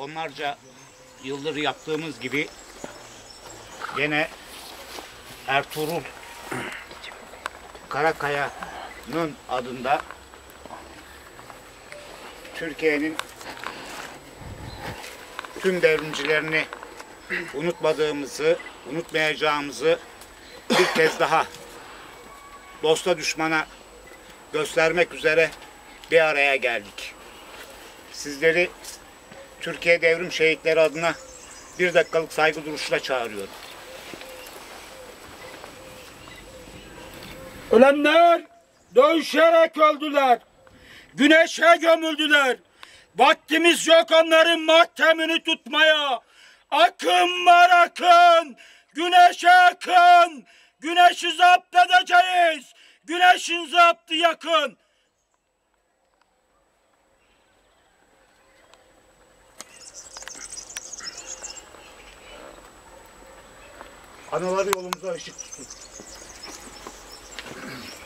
onlarca yıldır yaptığımız gibi gene Ertuğrul Karakaya'nın adında Türkiye'nin tüm devrimcilerini unutmadığımızı, unutmayacağımızı bir kez daha dosta düşmana göstermek üzere bir araya geldik. Sizleri Türkiye Devrim Şehitleri adına bir dakikalık saygı duruşuna çağırıyorum. Ölenler dövüşerek öldüler. Güneşe gömüldüler. Vaktimiz yok onların matemini tutmaya. Akın var akın. Güneşe akın. Güneşi zapt edeceğiz. Güneşin zaptı yakın. Anıları yolumuza ışık tutun.